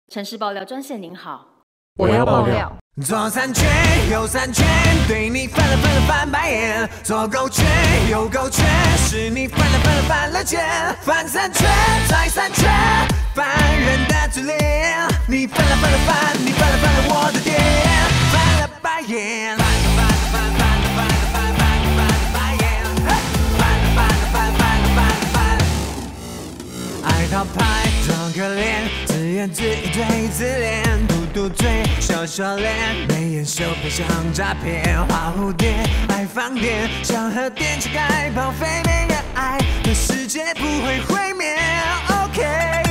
城市爆料专线您好， 我要爆料。 左3圈右3圈，对你翻了翻白眼；左勾圈右勾圈，是你翻了肩。翻3圈再3圈，烦人的嘴脸。你翻了我的点，翻了白眼。爱讨拍，装可怜，自言自语对自恋，嘟嘴，笑脸，眉眼秀配像诈骗，花蝴蝶，爱放电，想和电池盖报废，没人爱的世界不会毁灭。OK，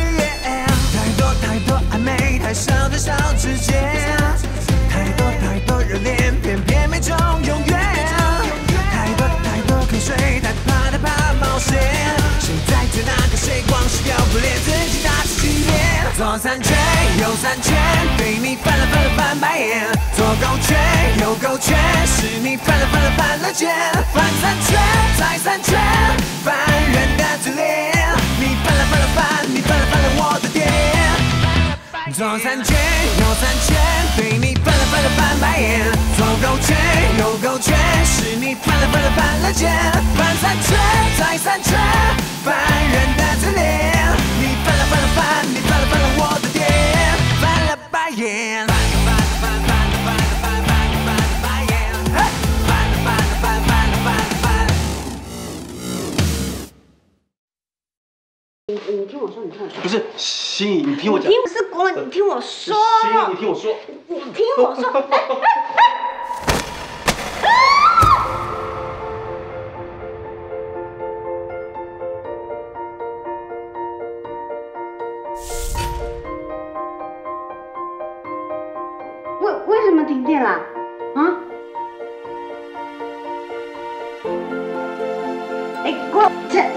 太多暧昧，太少直接，太多热恋，偏没中永远。太多瞌睡，太怕冒险。谁在追那个谁？光是要不练自己打自己脸。左3圈右3圈，对你翻了白眼；左勾圈右勾圈，是你翻了肩。翻3圈再3圈，烦人的嘴脸。你翻了我的点。左3圈右3圈，对你翻了白眼；左勾圈右勾圈，是你翻了肩。翻3圈再3圈，烦人的嘴脸。你翻了我的点，翻了白眼。 你听我说， 不是，心怡，你听我讲。 不是国文，你听我说。 心怡，你听我说。 你听我说。为什么停电啦？啊？哎，这。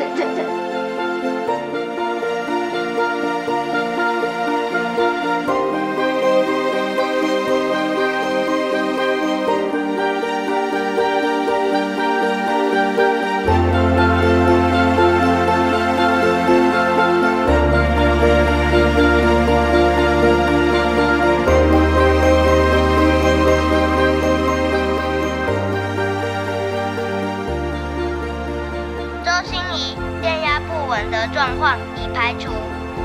状况已排除。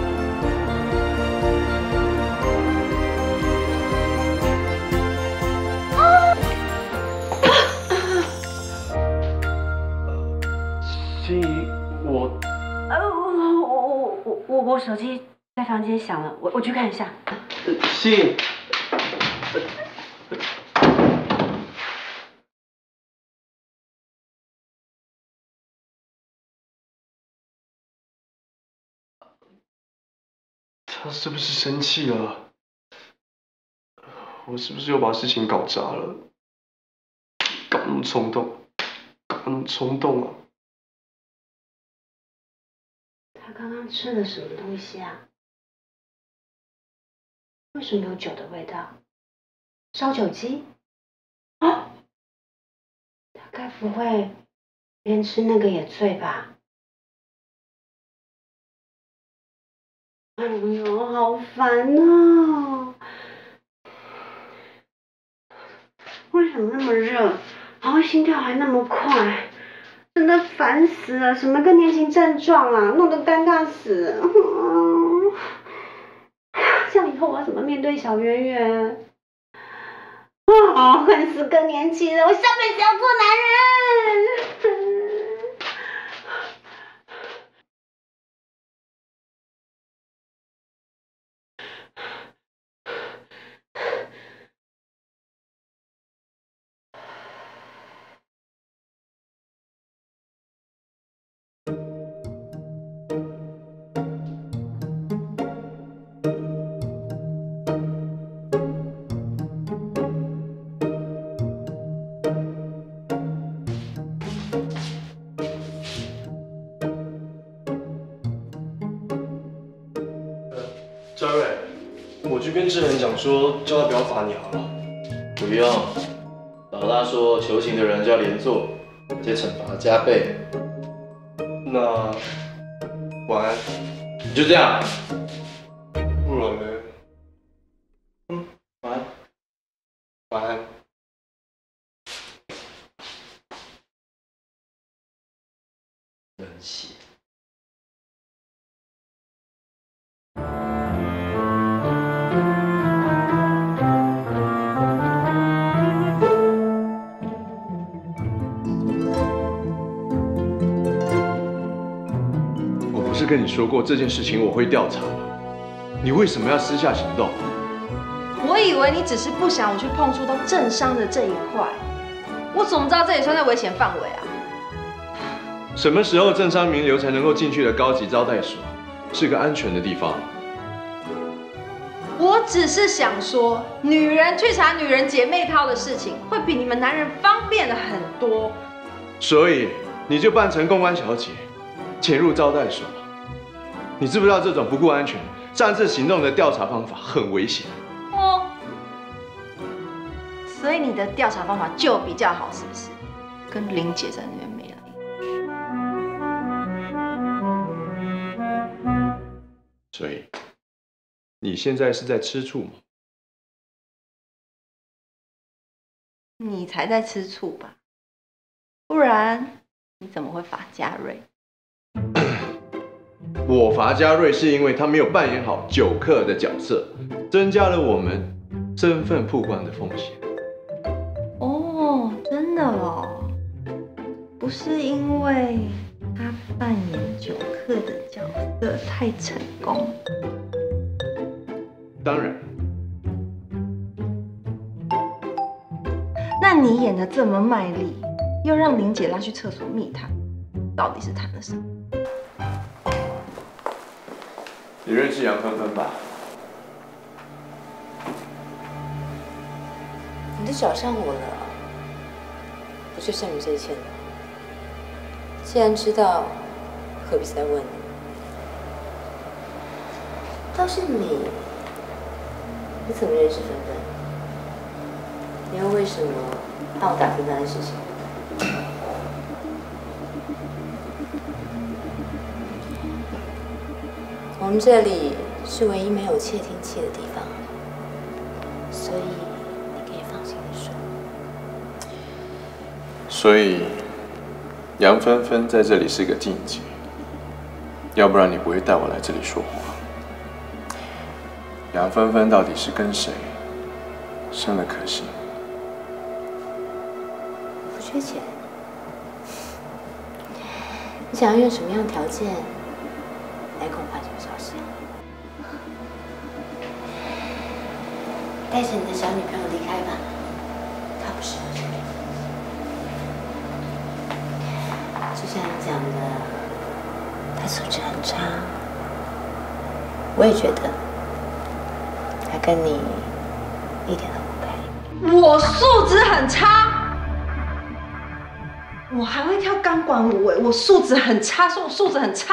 心怡， 我手机在房间响了，我去看一下。 心怡。他是不是生气了？我是不是又把事情搞砸了？搞那么冲动啊！ 他刚刚吃了什么东西啊？为什么有酒的味道？烧酒鸡？啊！他该不会连吃那个也醉吧？哎呦，好烦哦！为什么那么热？然后心跳还那么快？真的烦死了！什么更年期症状啊，弄得尴尬死了。这样以后我要怎么面对小圆圆？恨死更年期了！我下辈子要做男人。 张瑞，我去跟志恒讲说，叫他不要罚你好了。 不用，老大说求情的人就要连坐，而且惩罚加倍。 那晚安。 你就这样。 不然呢？ 跟你说过这件事情我会调查吗？你为什么要私下行动？ 我以为你只是不想我去碰触到政商的这一块，我怎么知道这也算在危险范围啊？ 什么时候政商名流才能够进去的高级招待所，是个安全的地方？ 我只是想说，女人去查女人姐妹淘的事情，会比你们男人方便的很多。 所以你就扮成公关小姐，潜入招待所。你知不知道这种不顾安全、擅自行动的调查方法很危险？ 哦，所以你的调查方法就比较好，是不是？跟林姐在那边没来。 所以你现在是在吃醋吗？ 你才在吃醋吧？不然你怎么会罚嘉瑞？ 我罚嘉瑞是因为他没有扮演好酒客的角色，增加了我们身份曝光的风险。 哦，真的哦，不是因为他扮演酒客的角色太成功。 当然， 那你演的这么卖力，又让林姐拉去厕所密谈，到底是谈了什么？ 你认识杨芬芬吧？ 你都找上我了，不就剩余这一切了？既然知道，何必再问呢？倒是你怎么认识芬芬？你又为什么帮我打听她的事情？我们这里是唯一没有窃听器的地方，所以你可以放心的说。 所以杨芬芬在这里是个禁忌，要不然你不会带我来这里说话。杨芬芬到底是跟谁生了可心？ 不缺钱，你想要用什么样的条件来跟我换什么消息？带着你的小女朋友离开吧，她不适合这里。就像你讲的，她素质很差，我也觉得她跟你一点都不配。 我素质很差，我还会跳钢管舞哎！我素质很差，说我素质很差。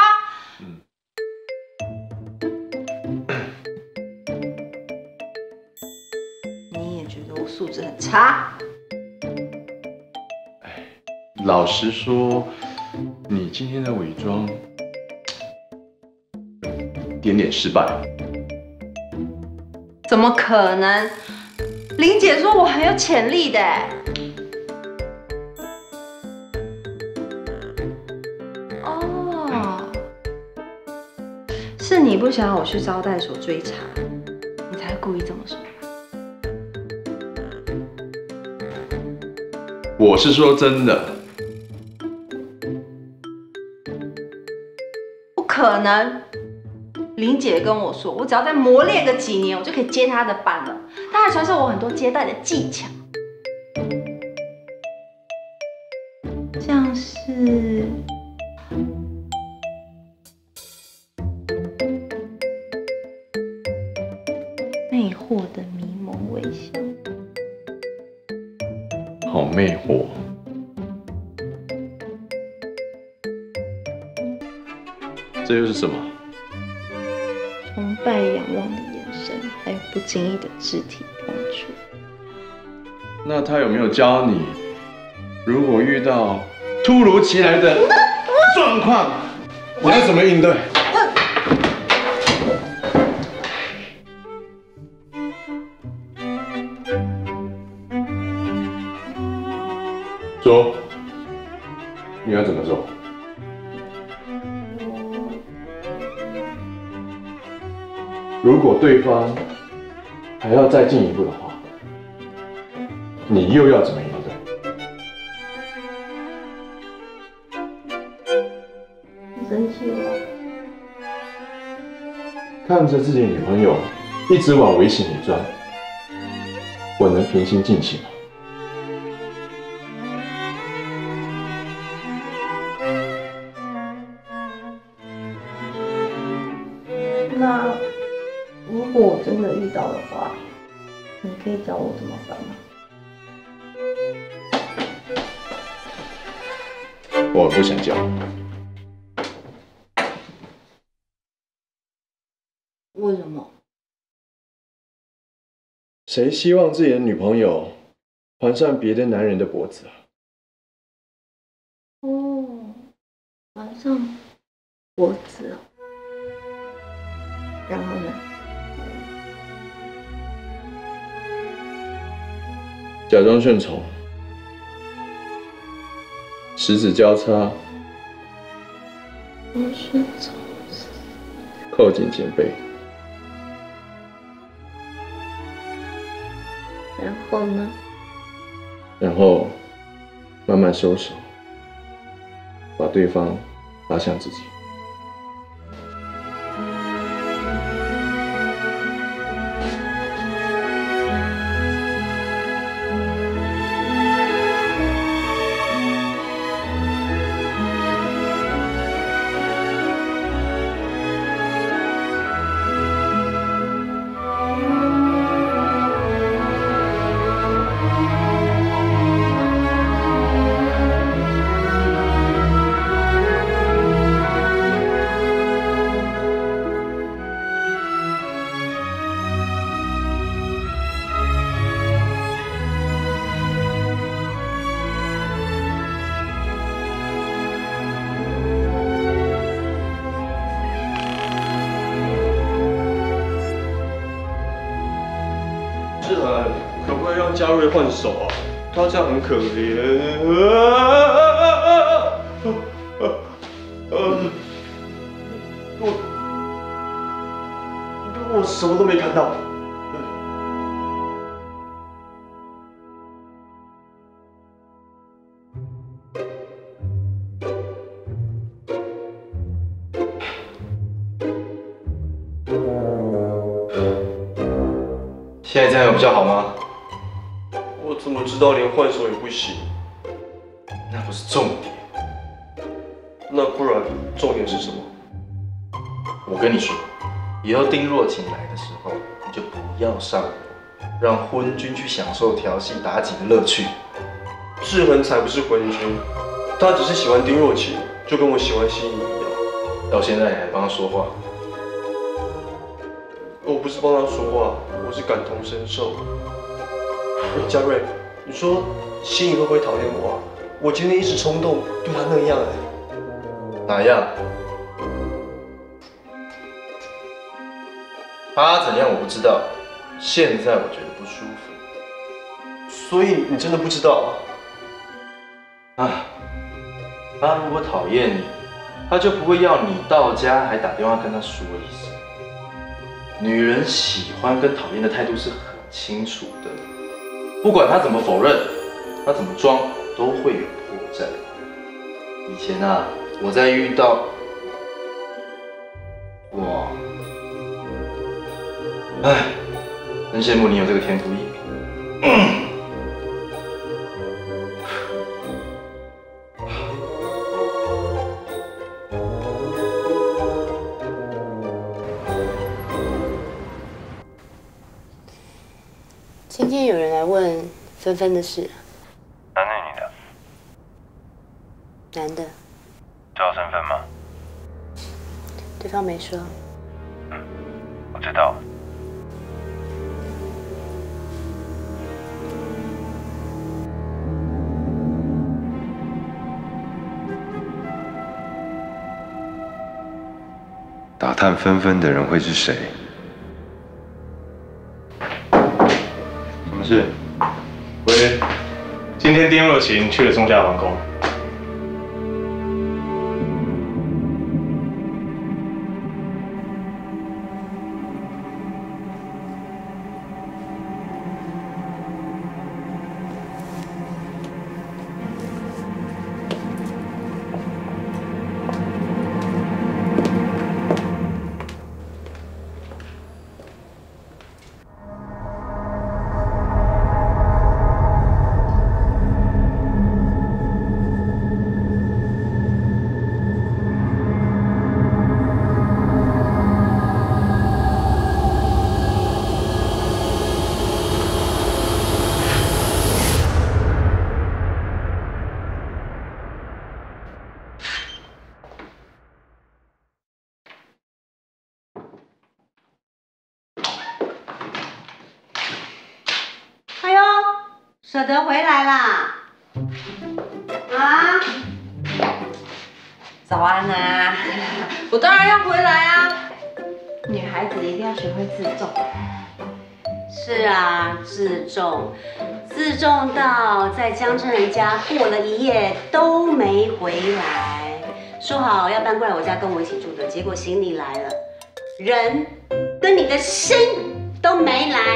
你也觉得我素质很差？ 老实说，你今天的伪装有点失败。 怎么可能？林姐说我很有潜力的。哦，是你不想要我去招待所追查，你才会故意这么说。 我是说真的。 不可能！林姐跟我说，我只要再磨练个几年，我就可以接她的班了。她还传授我很多接待的技巧，像是魅惑的迷蒙微笑。 好魅惑。这又是什么？ 崇拜、仰望的眼神，还有不经意的肢体碰触。 那他有没有教你，如果遇到突如其来的状况，你要怎么应对？说，你要怎么做？如果对方还要再进一步的话，你又要怎么应对？ 你生气了？ 看着自己的女朋友一直往危险里钻，我能平心静气吗？ 那如果我真的遇到的话，你可以教我怎么办吗？ 我不想教。 为什么？ 谁希望自己的女朋友环上别的男人的脖子啊？ 哦，环上脖子哦。然后呢？ 假装顺从，十指交叉， 我顺从。 扣紧肩背， 然后呢？ 然后慢慢收手，把对方拉向自己。 可不可以让嘉瑞换手啊？他这样很可怜。我什么都没看到。 现在这样有比较好吗？ 我怎么知道连换手也不行？ 那不是重点。 那不然重点是什么？ 我跟你说，以后丁若晴来的时候，你就不要上我，让昏君去享受调戏妲己的乐趣。 志恒才不是昏君，他只是喜欢丁若晴，就跟我喜欢心仪一样。 到现在你还帮他说话？ 我不是帮他说话，我是感同身受。嘉瑞，你说心仪会不会讨厌我啊？我今天一时冲动对他那样哪样？他怎样我不知道，现在我觉得不舒服。 所以你真的不知道啊？他如果讨厌你，他就不会要你到家还打电话跟他说一声。女人喜欢跟讨厌的态度是很清楚的，不管她怎么否认，她怎么装，都会有破绽。以前啊，我在遇到我，真羡慕你有这个天赋异禀。 今天有人来问芬芬的事， 男的女的？ 男的。 知道身份吗？ 对方没说。 我知道。打探纷纷的人会是谁？ 什么事？喂，今天丁若晴去了中嘉皇宫。 舍得回来啦？啊？ 早安啊！我当然要回来啊！女孩子一定要学会自重。 是啊，自重到在江真人家过了一夜都没回来，说好要搬过来我家跟我一起住的，结果行李来了，人跟你的心都没来。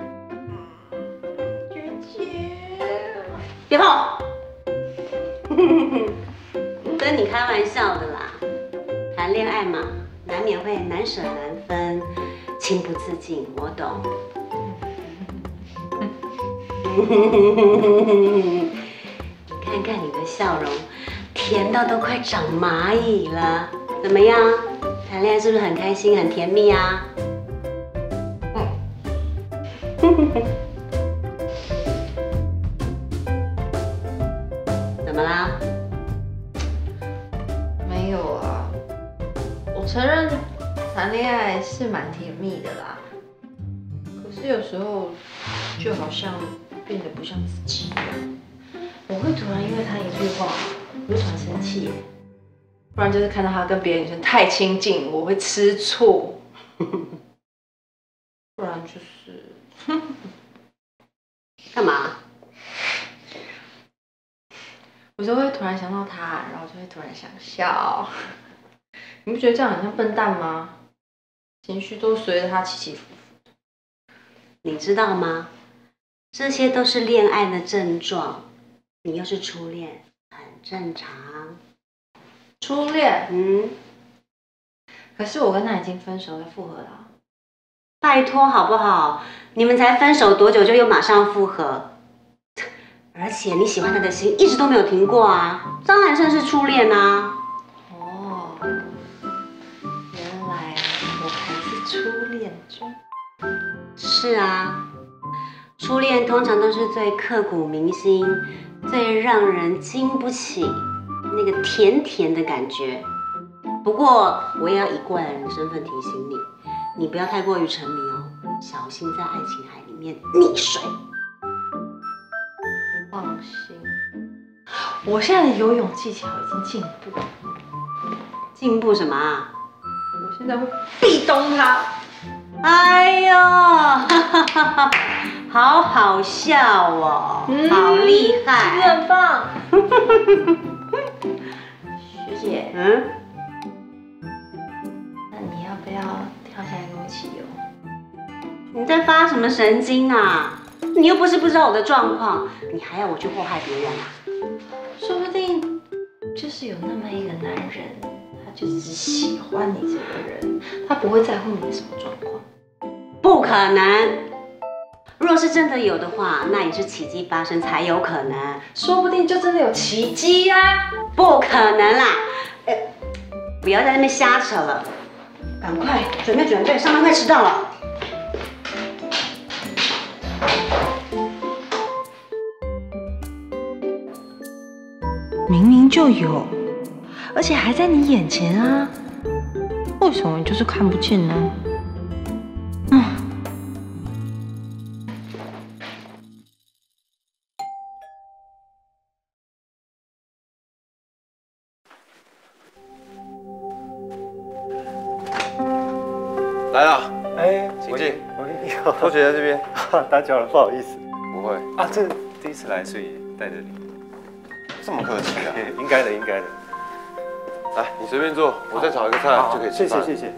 姐，别碰我！跟你开玩笑的啦，谈恋爱嘛，难免会难舍难分，情不自禁，我懂。看看你的笑容，甜到都快长蚂蚁了。怎么样？谈恋爱是不是很开心、很甜蜜啊？怎么啦？ 没有啊，我承认谈恋爱是蛮甜蜜的啦，可是有时候就好像变得不像自己一样。我会突然因为他一句话，我就突然生气耶，不然就是看到他跟别的女生太亲近，我会吃醋，不然就是干嘛？ 有时候会突然想到他，然后就会突然想笑。你不觉得这样很像笨蛋吗？情绪都随着他起起伏伏。 你知道吗？这些都是恋爱的症状。你又是初恋，很正常。 初恋？ 嗯。 可是我跟他已经分手了，复合了。 拜托好不好？你们才分手多久就又马上复合？而且你喜欢他的心一直都没有停过啊，当然算是初恋啊。 哦，原来我还是初恋中。 是啊，初恋通常都是最刻骨铭心、最让人经不起那个甜甜的感觉。不过我也要以过来人的身份提醒你，你不要太过于沉迷哦，小心在爱情海里面溺水。 放心，我现在的游泳技巧已经进步了。 进步什么啊？ 我现在会壁咚他。 哎呦，好好笑哦，好厉害， 是不是很棒？学姐，那你要不要跳下来跟我一起游？ 你在发什么神经啊？你又不是不知道我的状况，你还要我去祸害别人啊？ 说不定就是有那么一个男人，他就只是喜欢你这个人，他不会在乎你的什么状况。 不可能！若是真的有的话，那也是奇迹发生才有可能。 说不定就真的有奇迹呀！ 不可能啦！不要在那边瞎扯了，赶快准备，上班快迟到了。 明明就有，而且还在你眼前啊，为什么你就是看不见呢？ 来了， 哎， 请进。 你好， 同学在这边。 打搅了，不好意思。 不会啊，这第一次来，所以带着你。 这么客气啊？ 应该的，应该的。 来，你随便坐，我再炒一个菜就可以吃饭。 谢谢。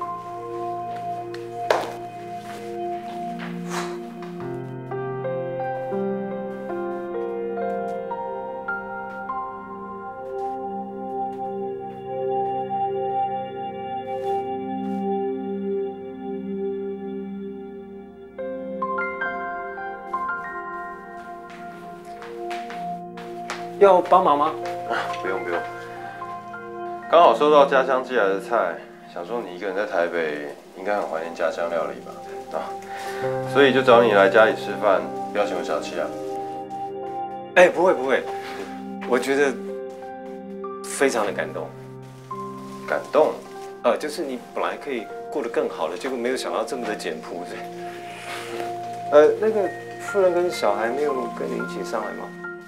要帮忙吗？ 不用。刚好收到家乡寄来的菜，想说你一个人在台北，应该很怀念家乡料理吧？所以就找你来家里吃饭，不要嫌我小气啊。 哎，不会，我觉得非常的感动。 感动？ 就是你本来可以过得更好的，结果没有想到这么的简朴。那个夫人跟小孩没有跟你一起上来吗？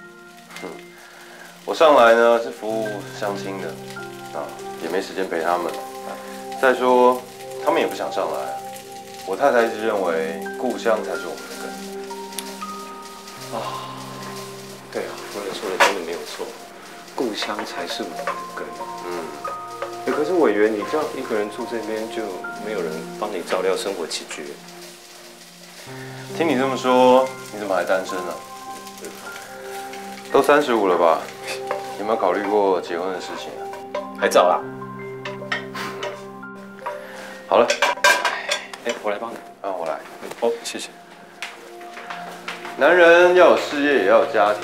我上来呢是服务相亲的，也没时间陪他们。再说他们也不想上来。我太太一直认为故乡才是我们的根。 对啊，夫人说的真的没有错，故乡才是我们的根。可是委员，你这样一个人住这边，就没有人帮你照料生活起居。 听你这么说，你怎么还单身呢？都35了吧？有没有考虑过结婚的事情啊？ 还早啦。 好了， 我来帮你。 我来。 哦，谢谢。 男人要有事业，也要有家庭。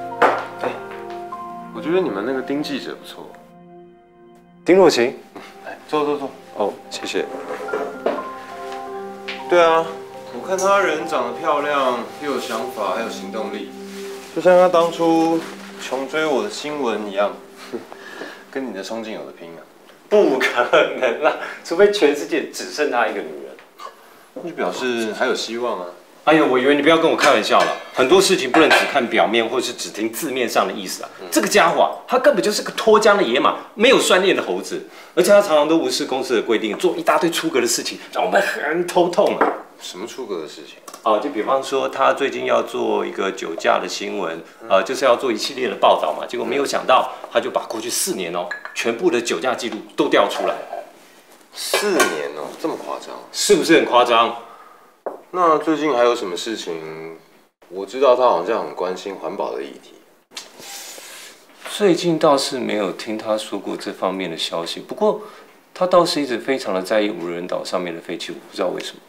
我觉得你们那个丁记者不错。 丁若晴， 坐。 哦，谢谢。 对啊，我看她人长得漂亮，又有想法，还有行动力，就像她当初穷追我的新闻一样，跟你的冲劲有得拼啊！ 不可能啦，除非全世界只剩她一个女人。 那就表示还有希望啊！ 哎呦，委员，你不要跟我开玩笑了。很多事情不能只看表面，或是只听字面上的意思啊。这个家伙他根本就是个脱缰的野马，没有锻炼的猴子，而且他常常都无视公司的规定，做一大堆出格的事情，让我们很头痛啊。 什么出格的事情？ 就比方说他最近要做一个酒驾的新闻，就是要做一系列的报道嘛。结果没有想到，他就把过去4年全部的酒驾记录都调出来了。 4年这么夸张？ 是不是很夸张？ 那最近还有什么事情？我知道他好像很关心环保的议题。 最近倒是没有听他说过这方面的消息，不过他倒是一直非常的在意无人岛上面的废弃物，不知道为什么。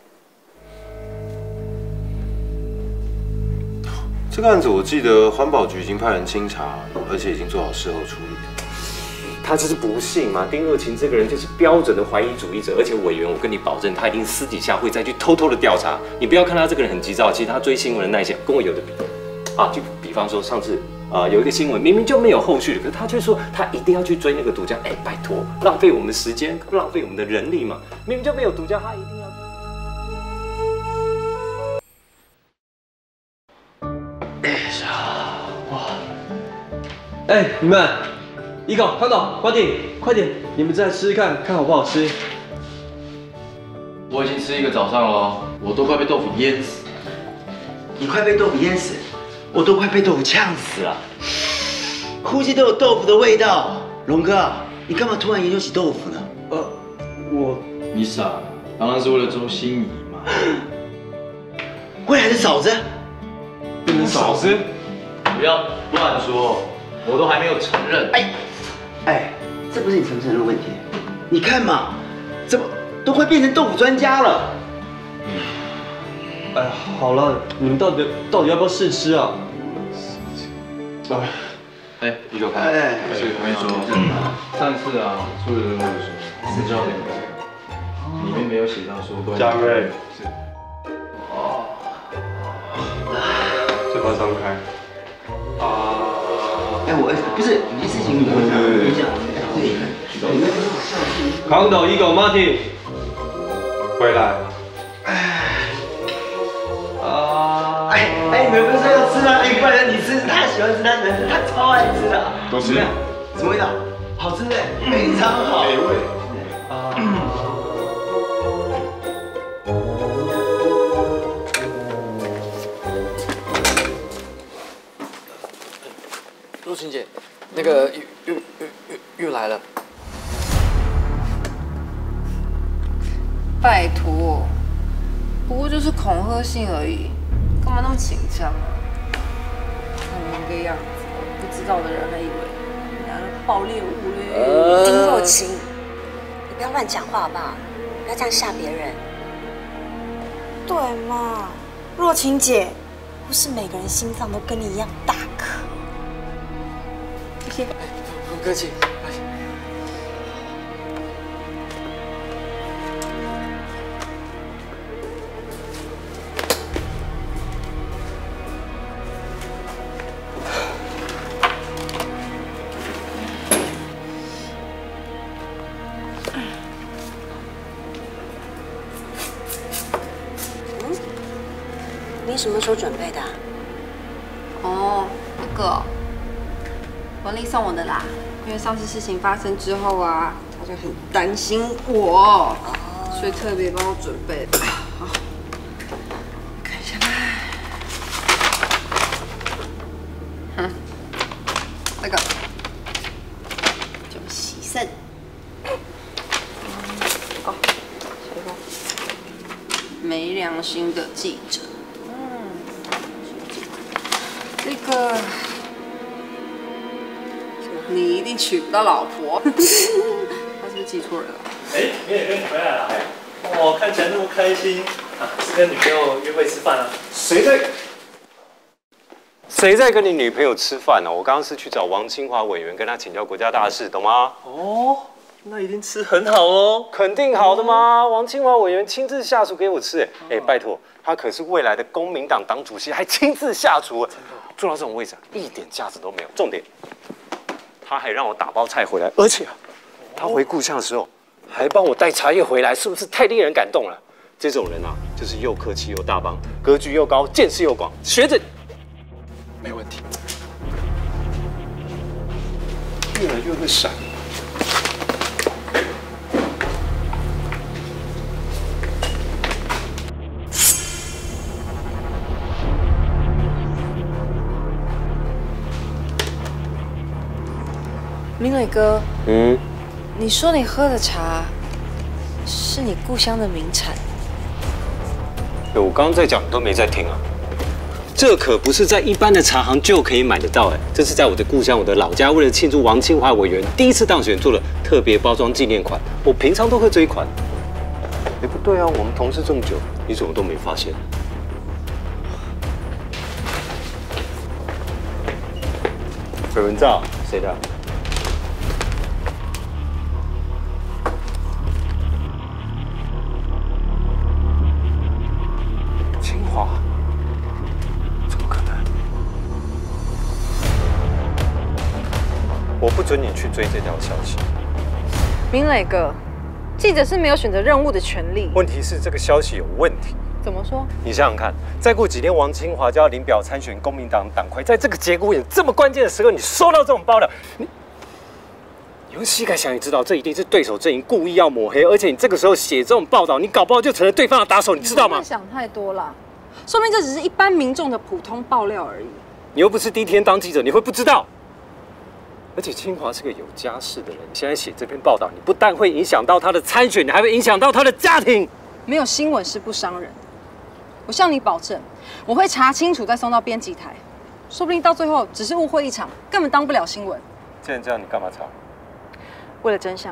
这个案子我记得环保局已经派人清查，而且已经做好事后处理。 他就是不信嘛，丁若晴这个人就是标准的怀疑主义者，而且委员，我跟你保证，他一定私底下会再去偷偷的调查。你不要看他这个人很急躁，其实他追新闻的耐性跟我有的比。就比方说上次有一个新闻明明就没有后续，可是他却说他一定要去追那个毒驾，拜托，浪费我们时间，浪费我们的人力嘛，明明就没有毒驾，他一定要。 你们。一狗、康董、瓜弟，快点，你们再吃吃看，看好不好吃。 我已经吃1个早上了，我都快被豆腐淹死。 你快被豆腐淹死，我都快被豆腐呛死了。呼吸都有豆腐的味道。龙哥，你干嘛突然研究起豆腐呢？ 你傻，当然是为了周心怡嘛。 未来的嫂子？ 变成嫂子？不要乱说，我都还没有承认。 这不是你承不承认的问题。你看嘛，怎么都快变成豆腐专家了。 好了，你们到底要不要试吃啊？ 一个看。我跟你说，上次所有人问我说，私教里面没有写到说关于嘉瑞是。 嘴巴张开。 我不是没事情，我讲。 康董、一狗、Martin， 回来。 你们不是说要吃吗？不然你吃，他喜欢吃，他超爱吃的。 都吃。 什么味道？好吃哎，非常好。美味。 若晴姐，那个又来了。 拜托，不过就是恐吓信而已，干嘛那么紧张啊？看你那个样子，不知道的人还以为你拿了爆裂物嘞。 丁若晴，你不要乱讲话好不好？不要这样吓别人。 对嘛，若晴姐，不是每个人心脏都跟你一样大颗。 不客气。 你什么时候准备的？ 哦，这个文丽送我的啦。因为上次事情发生之后啊，他就很担心我，所以特别帮我准备的。好，看一下吧。这个就洗肾。哦，最后没良心的记者。这个。你一定娶不到老婆。他是不是记错人了？ 哎，你也跟你回来了，哦，看起来那么开心啊！是跟女朋友约会吃饭啊？ 谁在跟你女朋友吃饭呢？我刚刚是去找王清华委员，跟他请教国家大事，懂吗？ 哦，那一定吃很好哦。 肯定好的吗？王清华委员亲自下厨给我吃，哎，拜托，他可是未来的公民党党主席，还亲自下厨，坐到这种位置一点架子都没有。重点。他还让我打包菜回来，而且他回故乡的时候还帮我带茶叶回来，是不是太令人感动了？这种人啊，就是又客气又大方，格局又高，见识又广，学着没问题。越来越会闪。 明磊哥，你说你喝的茶是你故乡的名产？ 我刚刚在讲，你都没在听啊。这可不是在一般的茶行就可以买得到，这是在我的故乡，我的老家，为了庆祝王清华委员第一次当选做了特别包装纪念款。我平常都喝这一款。哎，不对啊，我们同事这么久，你怎么都没发现？鬼文照，谁的？清华？怎么可能？我不准你去追这条消息。 明磊哥，记者是没有选择任务的权利。 问题是这个消息有问题。 怎么说？ 你想想看，再过几天王清华就要领表参选公民党党魁，在这个节骨眼这么关键的时刻，你收到这种爆料，你用膝盖想也知道，这一定是对手阵营故意要抹黑，而且你这个时候写这种报道，你搞不好就成了对方的打手，你知道吗？ 你想太多了，说明这只是一般民众的普通爆料而已。 你又不是第一天当记者，你会不知道？而且清华是个有家室的人，你现在写这篇报道，你不但会影响到他的参选，你还会影响到他的家庭。 没有新闻是不伤人。我向你保证，我会查清楚再送到编辑台，说不定到最后只是误会一场，根本当不了新闻。 既然这样，你干嘛查？ 为了真相。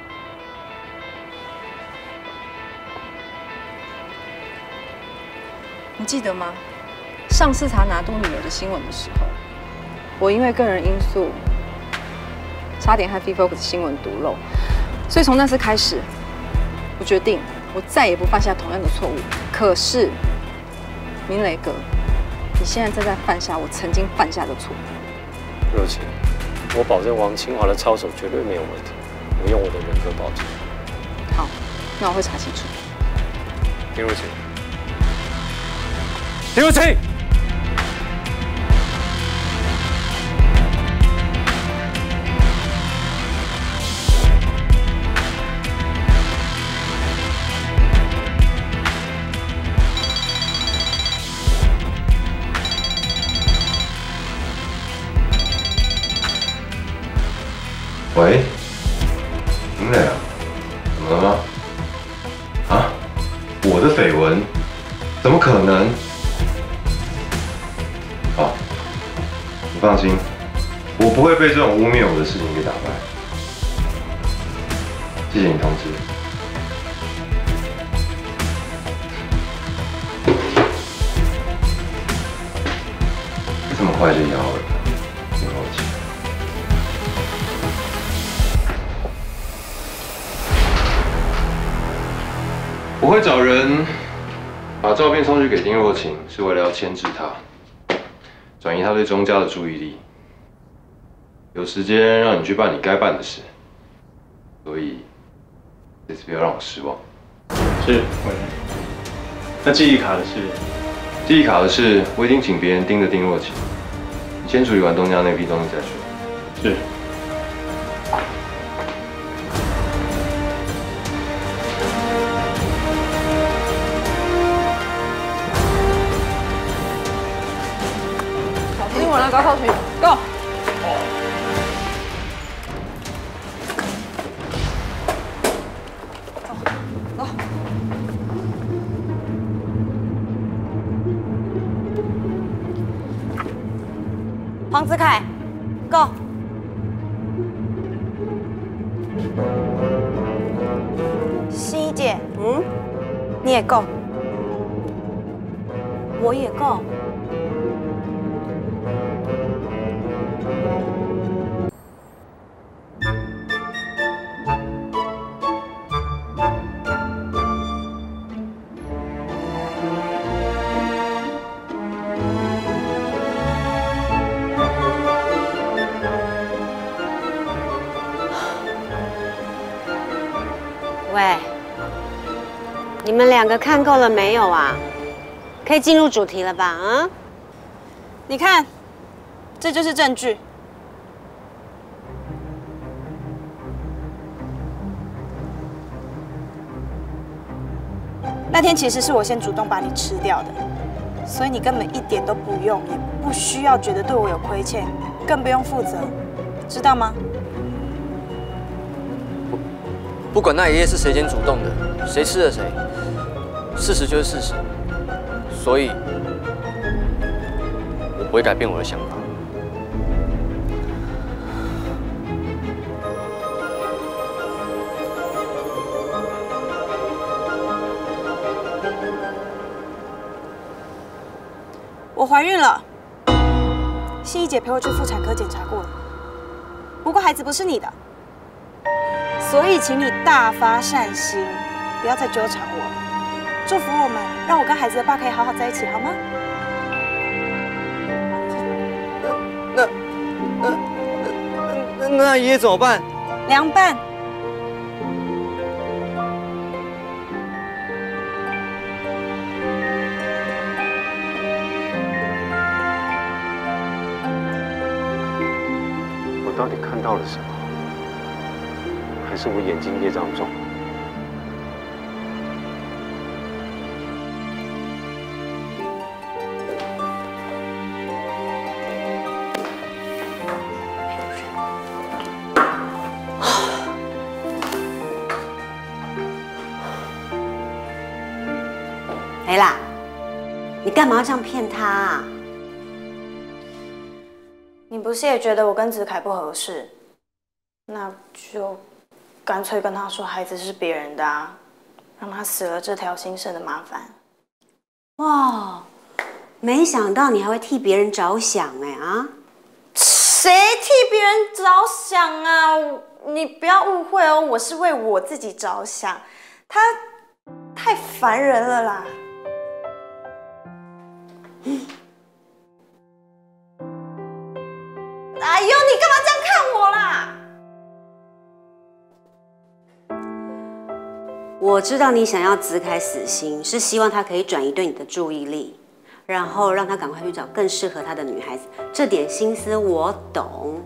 你记得吗？上次查拿督女儿的新闻的时候，我因为个人因素，差点和 FIFOX 新闻读漏，所以从那次开始，我决定我再也不犯下同样的错误。可是，明磊哥，你现在正在犯下我曾经犯下的错。 若晴，我保证王清华的操守绝对没有问题，我用我的人格保证。 好，那我会查清楚。 林若晴，林若晴。 喂，明磊啊，怎么了吗？啊，我的绯闻，怎么可能？好，你放心，我不会被这种污蔑我的事情给打败。谢谢你通知。这么快就摇了，挺好奇。我会找人把照片送去给丁若晴，是为了要牵制她，转移她对钟家的注意力。有时间让你去办你该办的事，所以这次不要让我失望。 是委员。那记忆卡的事， 第一考的是我已经请别人盯着丁若琪，你先处理完东家那批东西再说。 是。 小心稳了，高少群 ，Go！ 走。 黄子凯 ，Go！ 心怡姐，你也 Go， 我也 Go。喂，你们两个看够了没有啊？可以进入主题了吧？啊？ 你看，这就是证据。那天其实是我先主动把你吃掉的，所以你根本一点都不用，也不需要觉得对我有亏欠，更不用负责，知道吗？ 不管那一夜是谁先主动的，谁吃了谁，事实就是事实，所以我不会改变我的想法。 我怀孕了，心怡姐陪我去妇产科检查过了，不过孩子不是你的。所以，请你大发善心，不要再纠缠我了。祝福我们，让我跟孩子的爸可以好好在一起，好吗？ 那爷爷怎么办？ 凉拌。 我到底看到了什么？还是我眼睛业障重？ 哎啦，你干嘛要这样骗他啊？ 你不是也觉得我跟子凯不合适？那就干脆跟他说孩子是别人的啊，让他死了这条心生的麻烦。 哇，没想到你还会替别人着想哎啊！ 谁替别人着想啊？你不要误会哦，我是为我自己着想。他太烦人了啦！哎呦，你干嘛这样看我啦？ 我知道你想要子凯死心，是希望他可以转移对你的注意力，然后让他赶快去找更适合他的女孩子。这点心思我懂。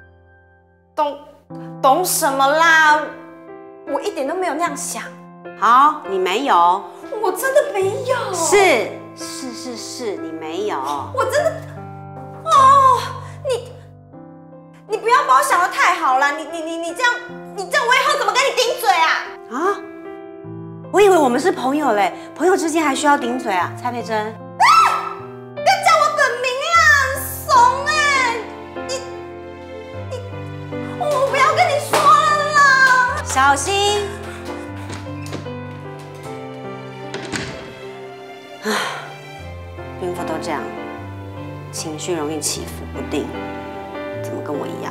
懂什么啦？我一点都没有那样想。 好，你没有。 我真的没有。 是，你没有。 我真的。哦，你不要把我想得太好了。你这样，我以后怎么跟你顶嘴啊？ 啊？我以为我们是朋友嘞，朋友之间还需要顶嘴啊？蔡佩珍。 不要叫我本名啦，很怂哎！我不要跟你说了啦。 小心。唉，孕妇都这样，情绪容易起伏不定，怎么跟我一样？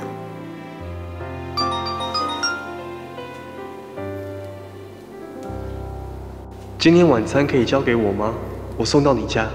今天晚餐可以交给我吗？我送到你家。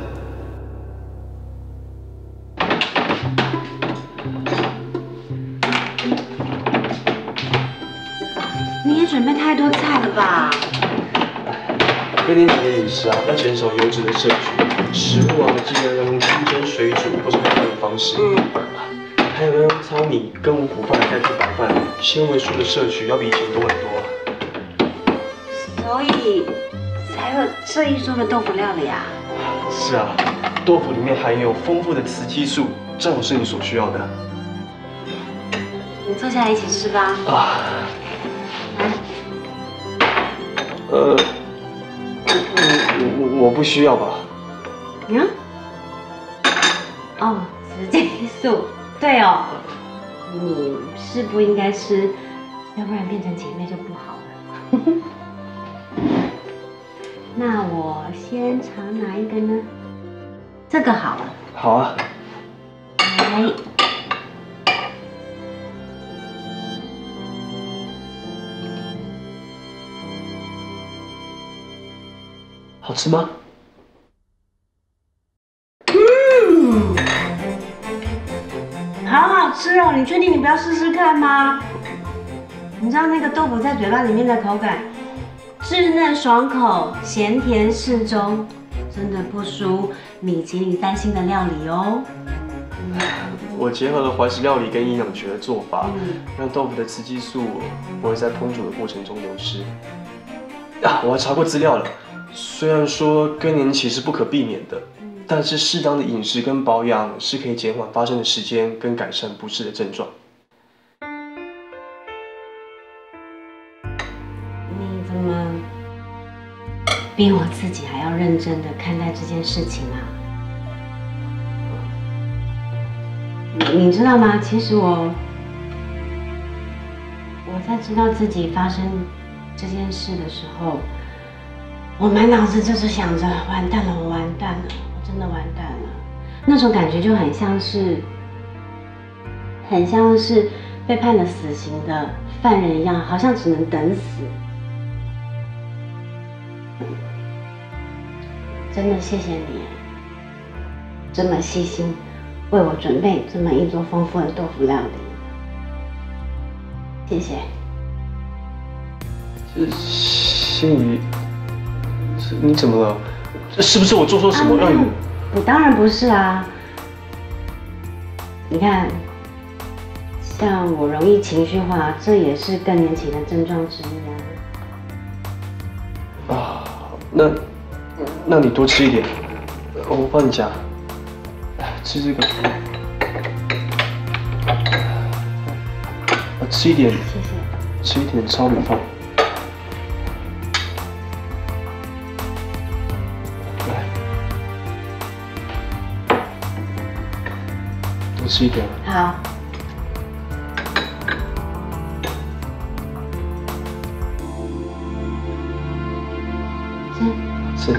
你也准备太多菜了吧？ 不更年期的饮食啊，要减少油脂的摄取，食物啊尽量要用清蒸、水煮或是烹饪的方式。还有要用糙米跟五谷饭来代替白饭，纤维素的摄取要比以前多很多啊。 所以才有这一桌的豆腐料理啊。 是啊，豆腐里面含有丰富的雌激素，正好是你所需要的。 你坐下来一起吃吧。 啊。我不需要吧？ 嗯？哦，雌激素，对哦，你是不应该吃，要不然变成姐妹就不好了。那我先尝哪一个呢？这个好了。 好啊。 来。 好吃吗？ 好好吃哦！你确定你不要试试看吗？你知道那个豆腐在嘴巴里面的口感，稚嫩爽口，咸甜适中，真的不输米其林3星的料理哦。 我结合了怀石料理跟营养学的做法，让豆腐的雌激素不会在烹煮的过程中流失。啊，我还查过资料了。虽然说更年期是不可避免的，但是适当的饮食跟保养是可以减缓发生的时间跟改善不适的症状。 你怎么比我自己还要认真的看待这件事情啊？你知道吗？其实我在知道自己发生这件事的时候，我满脑子就是想着完蛋了，我完蛋了，我真的完蛋了。那种感觉就很像是被判了死刑的犯人一样，好像只能等死。真的谢谢你，这么细心为我准备这么一桌丰富的豆腐料理，谢谢。 心怡。你怎么了？是不是我做错什么让你？ 我当然不是啊。你看，像我容易情绪化，这也是更年期的症状之一啊。 啊，那你多吃一点，我帮你夹。吃这个。吃一点。谢谢。 吃一点糙米饭。吃一点。 好。 是。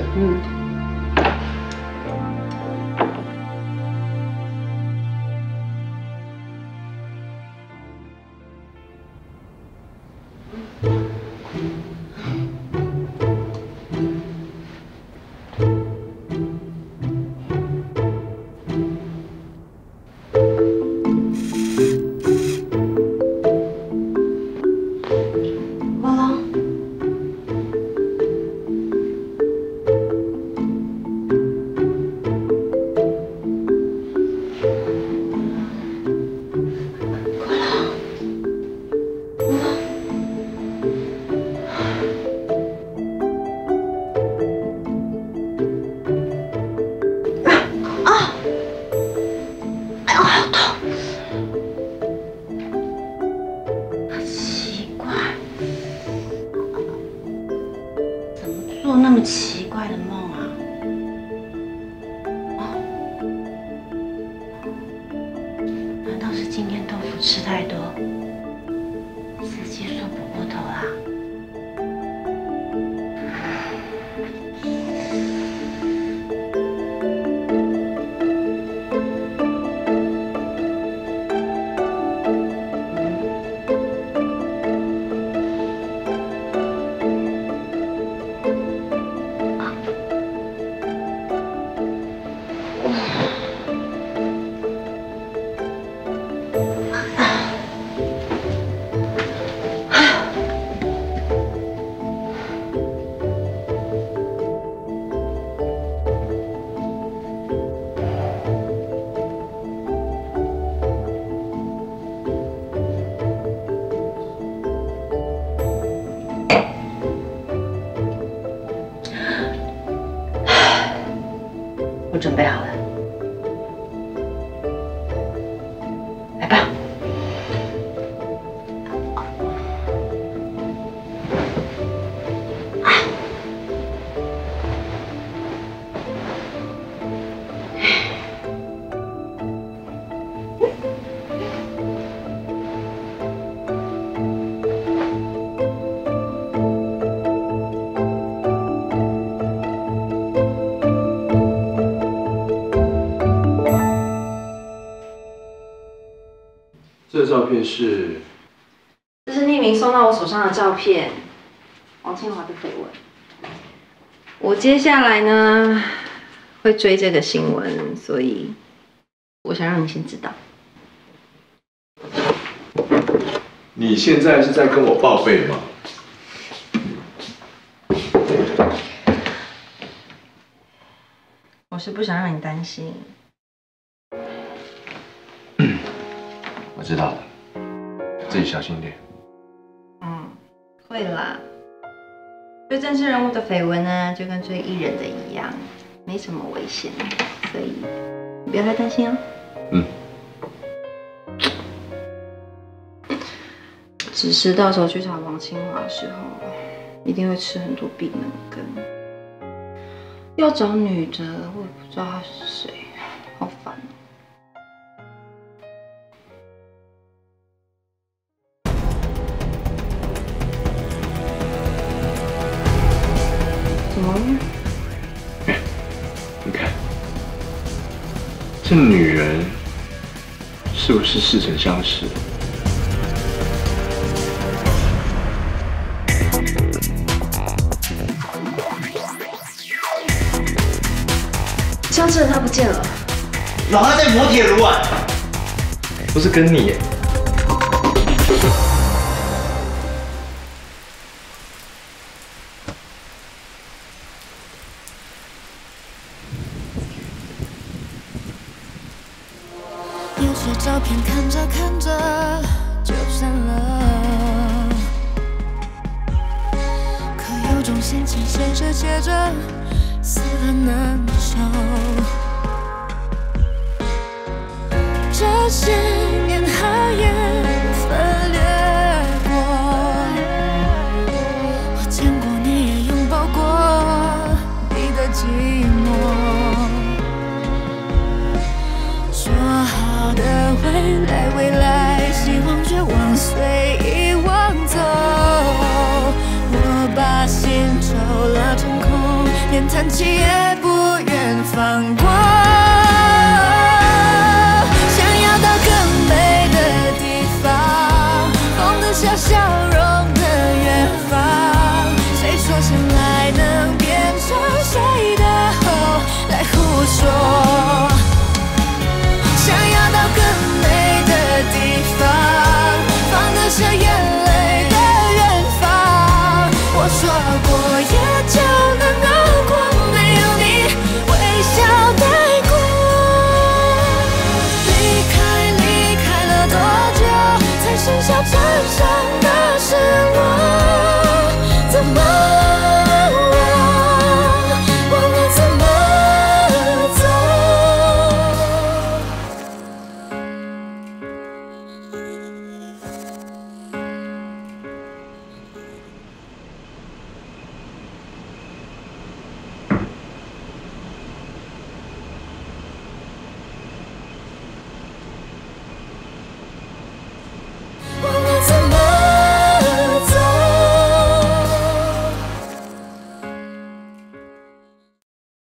奇怪的梦啊！难道是今天豆腐吃太多，雌激素补过头啦？ 我准备好了，来吧。 这照片是？ 这是匿名送到我手上的照片，王清华的绯闻。我接下来呢会追这个新闻，所以我想让你先知道。 你现在是在跟我报备吗？ 我是不想让你担心。 我知道了，自己小心点。 会啦。追政治人物的绯闻呢，就跟追艺人的一样，没什么危险，所以你不要太担心哦。只是到时候去找王清华的时候，一定会吃很多闭门羹。要找女的，我也不知道她是谁，好烦哦。怎么了？ 你看，这女人是不是似曾相识？ 相识的他不见了， 老他在摩铁卢啊！ 不是跟你耶。 有些照片看着看着就散了，可有种心情写着写着死了难受。这些年寒烟分裂过，我见过你也拥抱过你的寂寞。说好的未来，希望却往随遗忘走。我把心抽了成空，连叹气也不愿放过。想要到更美的地方，放得下笑容的远方。谁说相爱能变成谁的后来胡说？想要到更美的地方，放得下眼泪的远方。我说过也就能熬过，没有你微笑带过。离开了多久，才剩下唇上